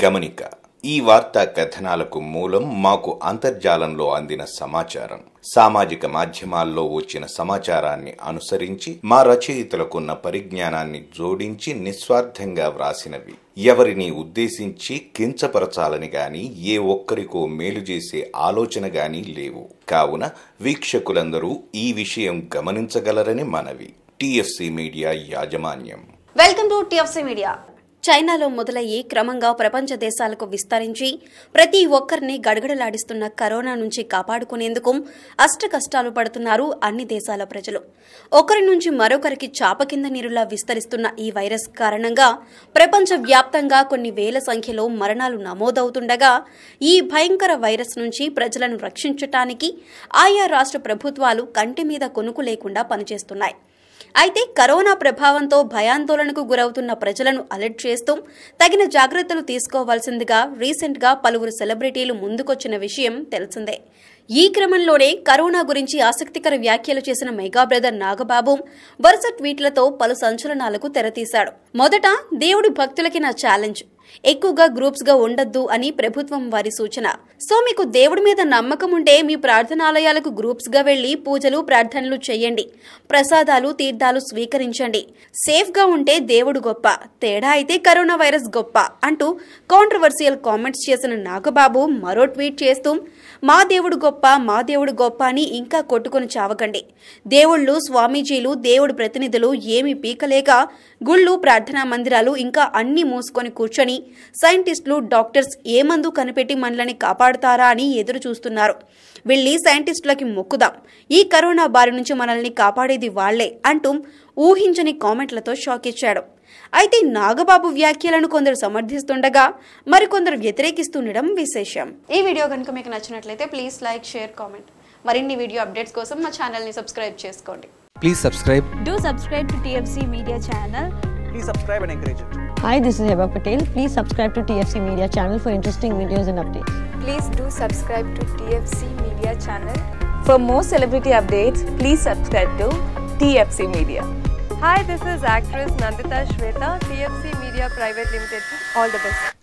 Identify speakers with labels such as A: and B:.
A: గమనిక ఈ వార్తా కథనాలకు మూలం మాకు అంతర్జాలంలో అందిన సమాచారం. సామాజిక మాధ్యమాల్లో వచ్చిన సమాచారాన్ని అనుసరించి మా రచయితలకున్న పరిజ్ఞానాన్ని జోడించి నిస్వార్థంగా వ్రాసినవి. ఎవరిని ఉద్దేశించి కించపరచాలని గాని ఏ ఒక్కరికో మేలు చేసే ఆలోచన గాని లేవు. కావున వీక్షకులందరూ ఈ విషయం గమనించగలరని మనవి. టిఎఫ్సి మీడియా యాజమాన్యం.
B: Welcome to TFC media. చైనాలో మొదలయ్యి క్రమంగా ప్రపంచ దేశాలకు విస్తరించి ప్రతి ఒక్కరిని గడగడలాడిస్తున్న కరోనా నుంచి కాపాడుకునేందుకు అష్ట కష్టాలు పడుతున్నారు అన్ని దేశాల ప్రజలు. ఒకరి నుంచి మరొకరికి చాప కింద నీరులా విస్తరిస్తున్న ఈ వైరస్ కారణంగా ప్రపంచ వ్యాప్తంగా కొన్ని వేల సంఖ్యలో మరణాలు నమోదవుతుండగా ఈ భయంకర వైరస్ నుంచి ప్రజలను రక్షించటానికి ఆయా రాష్ట్ర ప్రభుత్వాలు కంటి మీద కొనుకు లేకుండా పనిచేస్తున్నాయి. అయితే కరోనా ప్రభావంతో భయాందోళనకు గురవుతున్న ప్రజలను అలర్ట్ చేస్తూ తగిన జాగ్రత్తలు తీసుకోవాల్సిందిగా రీసెంట్ గా పలువురు సెలబ్రిటీలు ముందుకొచ్చిన విషయం తెలిసిందే. ఈ క్రమంలోనే కరోనా గురించి ఆసక్తికర వ్యాఖ్యలు చేసిన మెగా బ్రదర్ నాగబాబు వరుస ట్వీట్లతో పలు సంచలనాలకు తెరతీశాడు. మొదట దేవుడి భక్తులకి నా ఛాలెంజ్, ఎక్కువగా గ్రూప్స్ గా ఉండొద్దు అని ప్రభుత్వం వారి సూచన. సో మీకు దేవుడి మీద నమ్మకం ఉంటే మీ ప్రార్థనాలయాలకు గ్రూప్స్ గా వెళ్లి పూజలు ప్రార్థనలు చేయండి, ప్రసాదాలు తీర్థాలు స్వీకరించండి. సేఫ్ గా ఉంటే దేవుడు గొప్ప, తేడా అయితే కరోనా వైరస్ గొప్ప అంటూ కాంట్రవర్సియల్ కామెంట్స్ చేసిన నాగబాబు మరో ట్వీట్ చేస్తూ మా దేవుడు గొప్ప, మా దేవుడు గొప్ప అని ఇంకా కొట్టుకుని చావకండి. దేవుళ్ళు, స్వామీజీలు, దేవుడి ప్రతినిధులు ఏమీ పీకలేక గుళ్ళు, ప్రార్థనా మందిరాలు ఇంకా అన్ని మూసుకొని కూర్చొని సైంటిస్టులు, డాక్టర్స్ ఏ మందు కనిపెట్టి మనల్ని కాపాడుతారా అని ఎదురు చూస్తున్నారు. వెళ్లి సైంటిస్టులకి మొక్కుదాం, ఈ కరోనా బారి నుంచి మనల్ని కాపాడేది వాళ్లే అంటూ ఊహించని కామెంట్లతో షాక్ ఇచ్చాడు. అయితే నాగబాబు వ్యాఖ్యలను కొందరు సమర్థిస్తుండగా మరికొందరు వ్యతిరేకిస్తుండడం విశేషం. ఈ వీడియో కనుక మీకు నచ్చినట్లయితే ప్లీజ్ లైక్, షేర్, కామెంట్. మరిన్ని వీడియో అప్డేట్స్ కోసం మా ఛానల్ ని సబ్స్క్రైబ్ చేసుకోండి.
C: Please subscribe.
D: Do subscribe to TFC Media channel.
C: Please subscribe and encourage it.
E: Hi, this is Heba Patel. Please subscribe to TFC Media channel for interesting videos and updates.
D: Please do subscribe to TFC Media channel. For more celebrity updates, please subscribe to TFC Media.
F: Hi, this is actress Nandita Shweta, TFC Media Private Limited. All the best.